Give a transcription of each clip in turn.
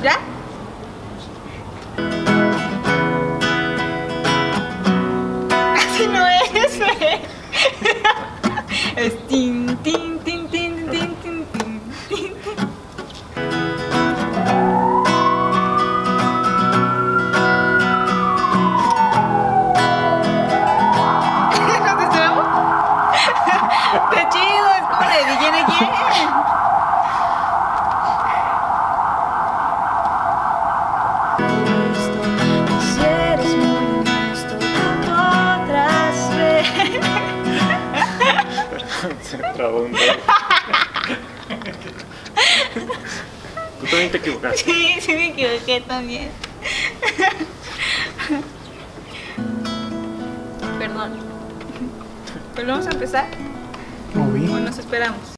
¿Ya? Así no es, güey. Es tin, tin, tin, tin, tin, tin, tin, tin. ¿No te esperamos? Está chido, es como la de Begin Again. Si eres muy honesto, tú podrás ver. Se trabó un dedo. Tú también te equivocaste. Sí, sí me equivoqué también. Perdón. ¿Pero vamos a empezar? Muy ¿O bien. nos esperamos?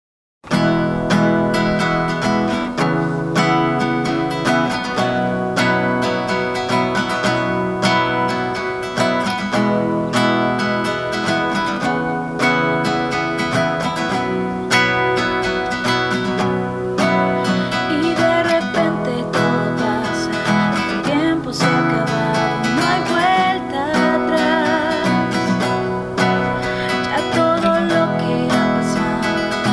Y de repente todo pasa, el tiempo se ha acabado, no hay vuelta atrás. Ya todo lo que ha pasado